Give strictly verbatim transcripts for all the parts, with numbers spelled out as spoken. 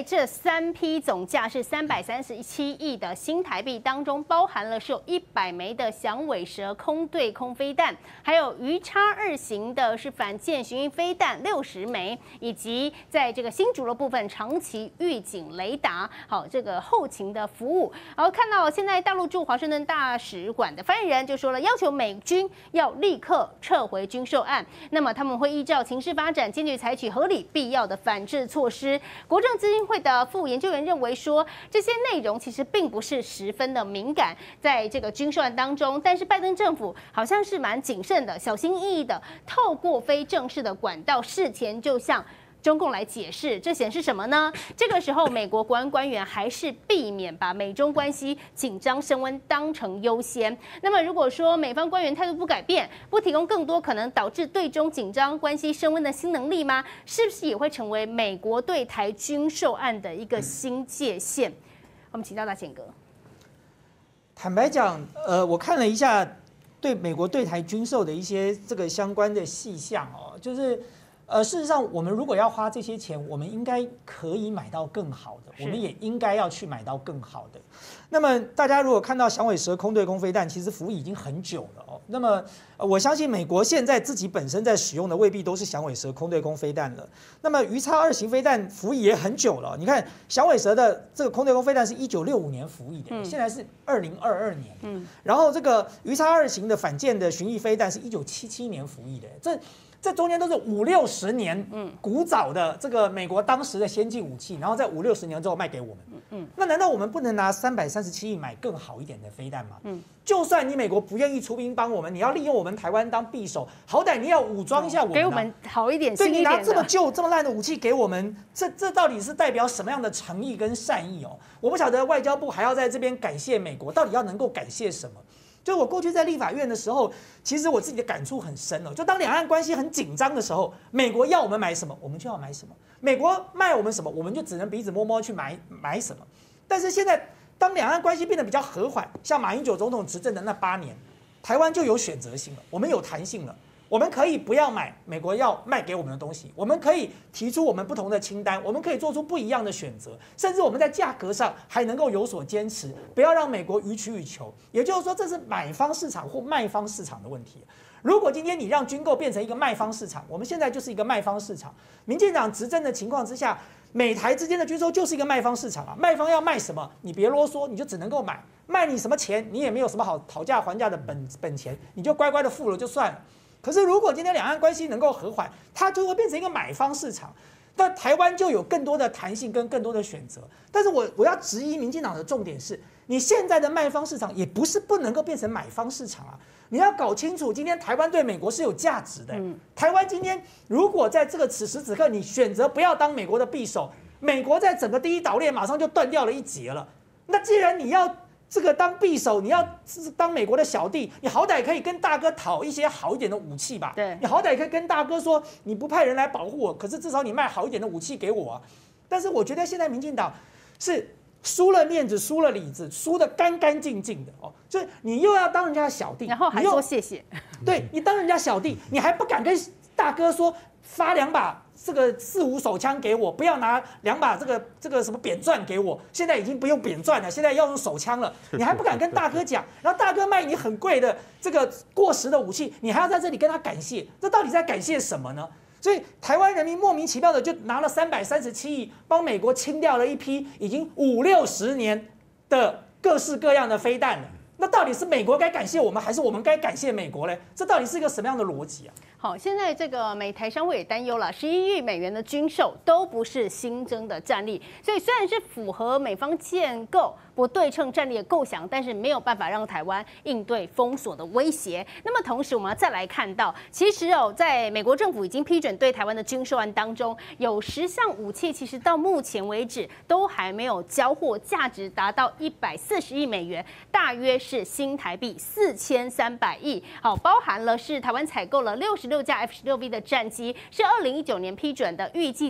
这三批总价是三百三十七亿的新台币当中，包含了是有一百枚的响尾蛇空对空飞弹，还有鱼叉二型的是反舰巡弋飞弹六十枚，以及在这个新竹的部分长期预警雷达，好这个后勤的服务。然后看到现在大陆驻华盛顿大使馆的发言人就说了，要求美军要立刻撤回军售案，那么他们会依照情势发展，坚决采取合理必要的反制措施。国政基金会的副研究员认为说，这些内容其实并不是十分的敏感，在这个军售案当中，但是拜登政府好像是蛮谨慎的、小心翼翼的，透过非正式的管道，事前就向中共来解释，这显示什么呢？这个时候，美国国安官员还是避免把美中关系紧张升温当成优先。那么，如果说美方官员态度不改变，不提供更多可能导致对中紧张关系升温的新能力吗？是不是也会成为美国对台军售案的一个新界限？我们请教大宪哥。 坦白讲，呃，我看了一下对美国对台军售的一些这个相关的细项哦，就是。呃，事实上，我们如果要花这些钱，我们应该可以买到更好的，我们也应该要去买到更好的。那么，大家如果看到响尾蛇空对空飞弹，其实服役已经很久了哦。那么，呃、我相信美国现在自己本身在使用的未必都是响尾蛇空对空飞弹了。那么，鱼叉二型飞弹服役也很久了。你看，响尾蛇的这个空对空飞弹是一九六五年服役的，嗯、现在是二零二二年。嗯，然后这个鱼叉二型的反舰的巡弋飞弹是一九七七年服役的，这。这中间都是五六十年，嗯，古早的这个美国当时的先进武器，然后在五六十年之后卖给我们，嗯，那难道我们不能拿三百三十七亿买更好一点的飞弹吗？嗯，就算你美国不愿意出兵帮我们，你要利用我们台湾当匕首，好歹你要武装一下我们、啊， 给我们好一点， 对，你拿这么旧、这么烂的武器给我们，这这到底是代表什么样的诚意跟善意哦？我不晓得外交部还要在这边感谢美国，到底要能够感谢什么？就我过去在立法院的时候，其实我自己的感触很深哦。就当两岸关系很紧张的时候，美国要我们买什么，我们就要买什么；美国卖我们什么，我们就只能鼻子摸摸去买买什么。但是现在，当两岸关系变得比较和缓，像马英九总统执政的那八年，台湾就有选择性了，我们有弹性了。我们可以不要买美国要卖给我们的东西，我们可以提出我们不同的清单，我们可以做出不一样的选择，甚至我们在价格上还能够有所坚持，不要让美国予取予求。也就是说，这是买方市场或卖方市场的问题。如果今天你让军购变成一个卖方市场，我们现在就是一个卖方市场。民进党执政的情况之下，美台之间的军售就是一个卖方市场啊。卖方要卖什么，你别啰嗦，你就只能够买。卖你什么钱，你也没有什么好讨价还价的本本钱，你就乖乖的付了就算了。可是，如果今天两岸关系能够和缓，它就会变成一个买方市场，那台湾就有更多的弹性跟更多的选择。但是我我要质疑民进党的重点是，你现在的卖方市场也不是不能够变成买方市场啊！你要搞清楚，今天台湾对美国是有价值的。嗯、台湾今天如果在这个此时此刻，你选择不要当美国的匕首，美国在整个第一岛链马上就断掉了一截了。那既然你要这个当匕首，你要当美国的小弟，你好歹可以跟大哥讨一些好一点的武器吧。 对， 你好歹可以跟大哥说，你不派人来保护我，可是至少你卖好一点的武器给我啊。但是我觉得现在民进党是输了面子，输了里子，输得干干净净的哦。就是你又要当人家的小弟， 然后还说谢谢。 对，你当人家小弟，你还不敢跟大哥说发两把这个四五手枪给我，不要拿两把这个这个什么扁钻给我。现在已经不用扁钻了，现在要用手枪了。你还不敢跟大哥讲，然后大哥卖你很贵的这个过时的武器，你还要在这里跟他感谢，这到底在感谢什么呢？所以台湾人民莫名其妙的就拿了三百三十七亿，帮美国清掉了一批已经五六十年的各式各样的飞弹了。那到底是美国该感谢我们，还是我们该感谢美国呢？这到底是一个什么样的逻辑啊？ 好，现在这个美台商会也担忧了，十一亿美元的军售都不是新增的战力，所以虽然是符合美方建构不对称战力的构想，但是没有办法让台湾应对封锁的威胁。那么同时，我们要再来看到，其实哦，在美国政府已经批准对台湾的军售案当中，有十项武器，其实到目前为止都还没有交货，价值达到一百四十亿美元，大约是新台币四千三百亿。好，包含了是台湾采购了六十六架 F 十六 V 的战机，是二零一九年批准的，预计在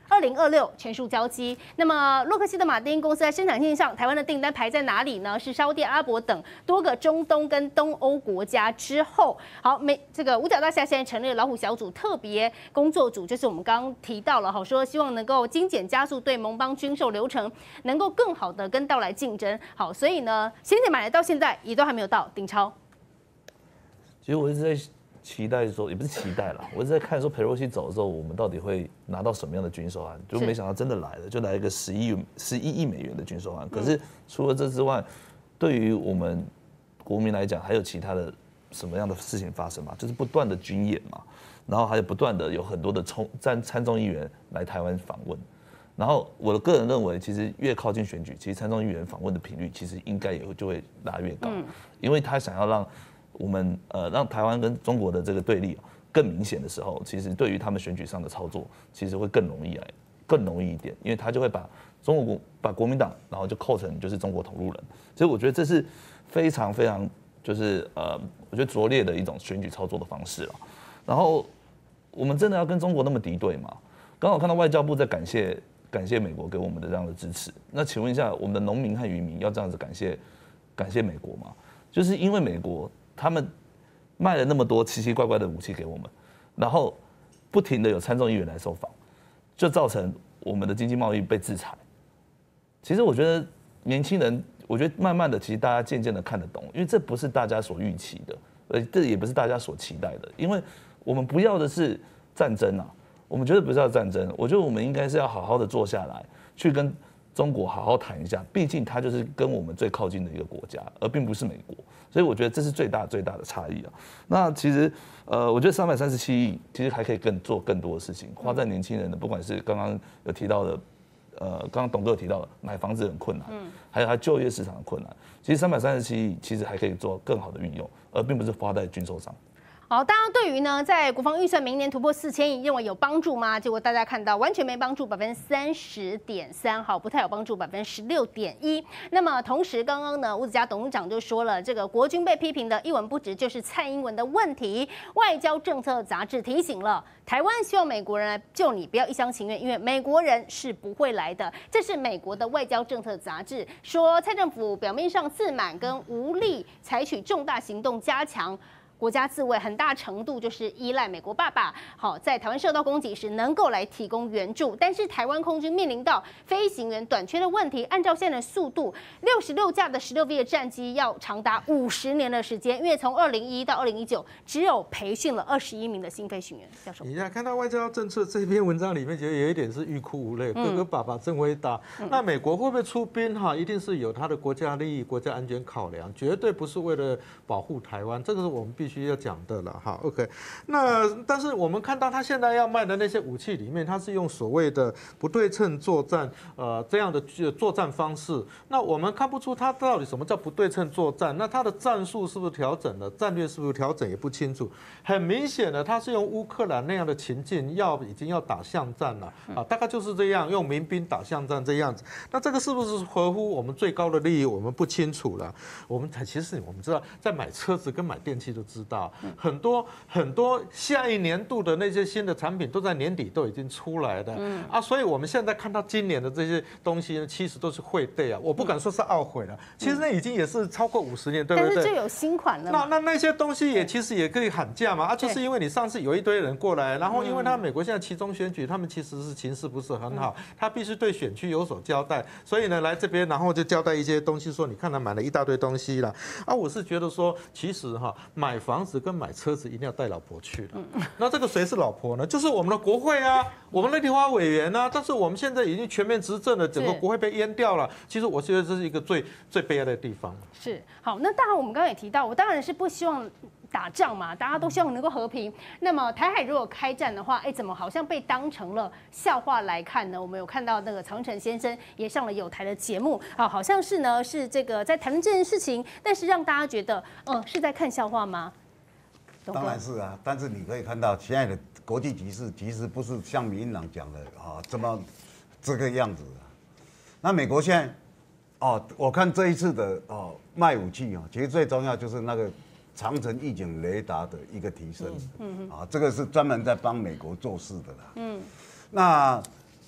二零二六全数交机。那么洛克希德马丁公司在生产线上，台湾的订单排在哪里呢？是沙地阿拉伯等多个中东跟东欧国家之后。好，美这个五角大厦现在成立了老虎小组特别工作组，就是我们刚刚提到了，好说希望能够精简加速对盟邦军售流程，能够更好的跟到来竞争。好，所以呢，先前买来到现在也都还没有到顶超。 其实我一直在期待说，也不是期待啦，我一直在看说佩洛西走的时候，我们到底会拿到什么样的军售案？就没想到真的来了，就来一个十亿十一亿美元的军售案。可是除了这之外，对于我们国民来讲，还有其他的什么样的事情发生嘛？就是不断的军演嘛，然后还有不断的有很多的冲参参众议员来台湾访问。然后我的个人认为，其实越靠近选举，其实参众议员访问的频率其实应该也就会拉越高，因为他想要让我们呃让台湾跟中国的这个对立更明显的时候，其实对于他们选举上的操作，其实会更容易来更容易一点，因为他就会把中国国把国民党，然后就扣成就是中国同路人，所以我觉得这是非常非常就是呃我觉得拙劣的一种选举操作的方式了。然后我们真的要跟中国那么敌对吗？刚好看到外交部在感谢感谢美国给我们的这样的支持，那请问一下，我们的农民和渔民要这样子感谢感谢美国吗？就是因为美国他们卖了那么多奇奇怪怪的武器给我们，然后不停的有参众议员来受访，就造成我们的经济贸易被制裁。其实我觉得年轻人，我觉得慢慢的，其实大家渐渐的看得懂，因为这不是大家所预期的，呃，这也不是大家所期待的，因为我们不要的是战争啊，我们绝对不是要战争，我觉得我们应该是要好好的坐下来，去跟中国好好谈一下，毕竟它就是跟我们最靠近的一个国家，而并不是美国。所以我觉得这是最大最大的差异啊。那其实，呃，我觉得三百三十七亿其实还可以更做更多的事情，花在年轻人的，不管是刚刚有提到的，呃，刚刚董哥有提到的买房子很困难，嗯，还有他就业市场的困难，其实三百三十七亿其实还可以做更好的运用，而并不是花在军售上。 好，大家对于呢，在国防预算明年突破四千亿，认为有帮助吗？结果大家看到完全没帮助，百分之三十点三，好，不太有帮助，百分之十六点一。那么同时，刚刚呢，吴子嘉董事长就说了，这个国军被批评的一文不值，就是蔡英文的问题。外交政策杂志提醒了台湾，希望美国人来救你，不要一厢情愿，因为美国人是不会来的。这是美国的外交政策杂志说，蔡政府表面上自满跟无力采取重大行动加强国家自卫，很大程度就是依赖美国爸爸，好，在台湾受到攻击时能够来提供援助。但是台湾空军面临到飞行员短缺的问题，按照现在的速度，六十六架的十六 V 的战机要长达五十年的时间，因为从二零一到二零一九，只有培训了二十一名的新飞行员。教授， 你看看到外交政策这篇文章里面，觉得有一点是欲哭无泪，哥哥爸爸真伟大。嗯、那美国会不会出兵？哈，一定是有他的国家利益、国家安全考量，绝对不是为了保护台湾，这个是我们必须需要讲的了哈 ，OK。那但是我们看到他现在要卖的那些武器里面，他是用所谓的不对称作战，呃，这样的作战方式。那我们看不出他到底什么叫不对称作战。那他的战术是不是调整了？战略是不是调整也不清楚。很明显的，他是用乌克兰那样的情境，要已经要打巷战了啊，大概就是这样，用民兵打巷战这样子。那这个是不是合乎我们最高的利益？我们不清楚了。我们其实我们知道，在买车子跟买电器都知道。很多很多下一年度的那些新的产品都在年底都已经出来的，嗯啊，所以我们现在看到今年的这些东西呢，其实都是会对啊，我不敢说是懊悔了，其实那已经也是超过五十年，对不对？ 但是就有新款了。 那那那些东西也其实也可以喊价嘛，啊，就是因为你上次有一堆人过来，然后因为他美国现在期中选举，他们其实是情势不是很好，他必须对选区有所交代，所以呢来这边，然后就交代一些东西，说你看他买了一大堆东西了，啊，我是觉得说，其实哈，买房子跟买车子一定要带老婆去的。那这个谁是老婆呢？就是我们的国会啊，我们的立法委员啊。但是我们现在已经全面执政了，整个国会被淹掉了。其实我觉得这是一个最最悲哀的地方。 是好，那当然我们刚刚也提到，我当然是不希望打仗嘛，大家都希望能够和平。那么台海如果开战的话，哎，怎么好像被当成了笑话来看呢？我们有看到那个长城先生也上了有台的节目，啊，好像是呢是这个在谈论这件事情，但是让大家觉得，嗯，是在看笑话吗？ 当然是啊，但是你可以看到现在的国际局势其实不是像民进党讲的啊这么这个样子的。那美国现在哦，我看这一次的哦卖武器啊，其实最重要就是那个长程预警雷达的一个提升，嗯嗯啊，这个是专门在帮美国做事的啦。嗯，那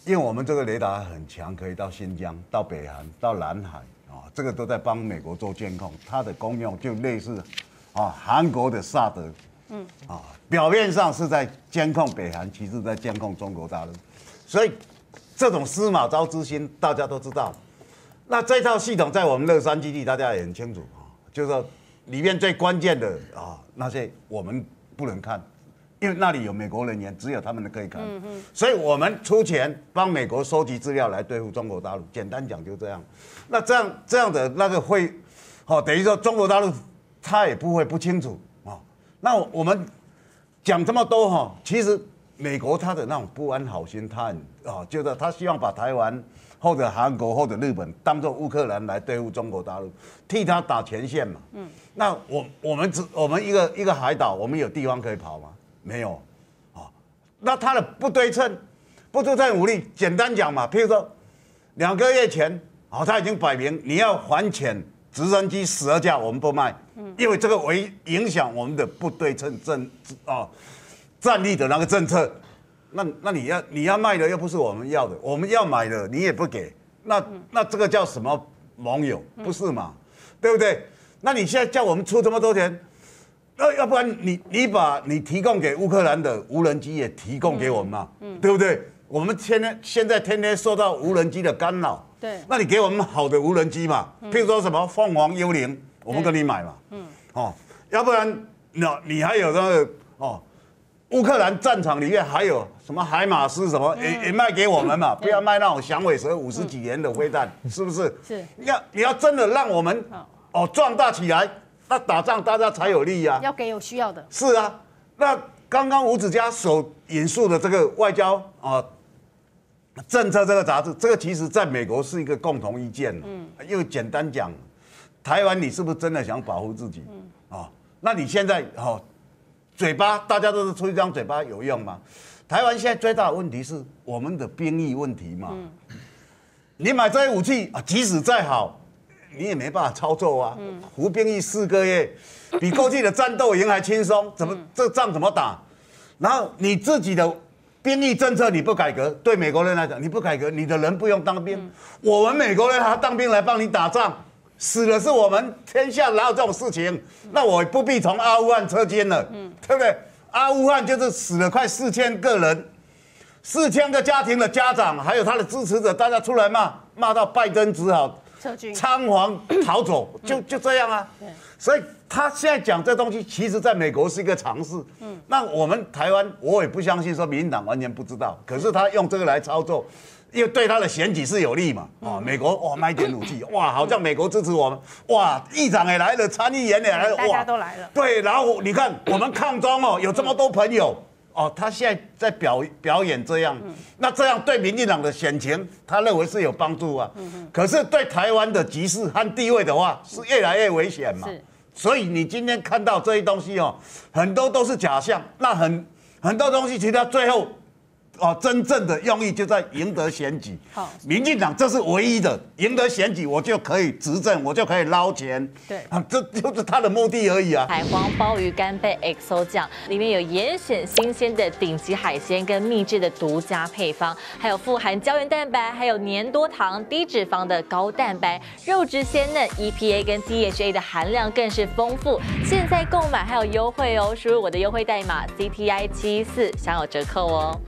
因为我们这个雷达很强，可以到新疆、到北韩、到南海啊，这个都在帮美国做监控，它的功用就类似啊韩国的萨德，嗯啊，表面上是在监控北韩，其实在监控中国大陆，所以这种司马昭之心大家都知道。那这套系统在我们乐山基地大家也很清楚啊，就是说里面最关键的啊那些我们不能看。因为那里有美国人员，只有他们可以看，嗯嗯，所以我们出钱帮美国收集资料来对付中国大陆。简单讲就这样。那这样这样的那个会，好、哦，等于说中国大陆他也不会不清楚啊、哦。那我们讲这么多哈、哦，其实美国他的那种不安好心，他很啊，就是他希望把台湾或者韩国或者日本当做乌克兰来对付中国大陆，替他打前线嘛。嗯，那我我们只我们一个一个海岛，我们有地方可以跑吗？没有，啊，那它的不对称、不对称武力，简单讲嘛，譬如说，两个月前，啊，他已经摆明你要还遣直升机十二架，我们不卖，因为这个会影响我们的不对称政啊战力的那个政策。那那你要你要卖的又不是我们要的，我们要买的你也不给，那那这个叫什么盟友？不是嘛？对不对？那你现在叫我们出这么多钱？那要不然你你把你提供给乌克兰的无人机也提供给我们嘛，嗯，对不对？我们天天现在天天受到无人机的干扰，对，那你给我们好的无人机嘛，譬如说什么凤凰幽灵，我们跟你买嘛，嗯，哦，要不然那你还有那个哦，乌克兰战场里面还有什么海马斯什么也也卖给我们嘛，不要卖那种响尾蛇五十几年的飞弹，是不是？是，你要你要真的让我们哦壮大起来。那打仗大家才有利啊， 要给有需要的。 是啊，那刚刚吴子嘉所引述的这个外交啊政策这个杂志，这个其实在美国是一个共同意见。嗯，因为简单讲，台湾你是不是真的想保护自己？嗯，啊，那你现在哦，嘴巴大家都是出一张嘴巴有用吗？台湾现在最大的问题是我们的兵役问题嘛。嗯，你买这些武器啊，即使再好。你也没办法操作啊！服兵役四个月，比过去的战斗营还轻松，怎么这仗怎么打？然后你自己的兵役政策你不改革，对美国人来讲你不改革，你的人不用当兵，我们美国人还要当兵来帮你打仗，死的是我们，天下哪有这种事情？那我不必从阿富汗撤军了，对不对？阿富汗就是死了快四千个人，四千个家庭的家长还有他的支持者，大家出来骂，骂到拜登只好。仓皇逃走，就就这样啊。所以他现在讲这东西，其实在美国是一个常识。嗯，那我们台湾，我也不相信说民进党完全不知道，可是他用这个来操作，因为对他的选举是有利嘛。啊，美国哇卖点武器，哇，好像美国支持我们，哇，议长也来了，参议员也来了， 大家都来了。 对，然后你看我们抗中哦，有这么多朋友。哦，他现在在表表演这样，嗯、那这样对民进党的选情，他认为是有帮助啊。嗯、可是对台湾的局势和地位的话，是越来越危险嘛。所以你今天看到这些东西哦，很多都是假象。那很很多东西，其实到最后，哦，真正的用意就在赢得选举。好，民进党这是唯一的，赢得选举我就可以执政，我就可以捞钱。对啊，这就是他的目的而已啊。 海皇鲍鱼干贝 X O 酱里面有严选新鲜的顶级海鲜跟秘制的独家配方，还有富含胶原蛋白，还有粘多糖、低脂肪的高蛋白，肉质鲜嫩 ，E P A 跟 D H A 的含量更是丰富。现在购买还有优惠哦，输入我的优惠代码 C T I 七四享有折扣哦。